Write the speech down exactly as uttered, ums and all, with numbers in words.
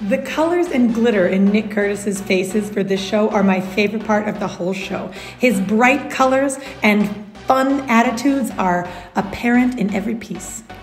The colors and glitter in Nick Curtis's faces for this show are my favorite part of the whole show. His bright colors and fun attitudes are apparent in every piece.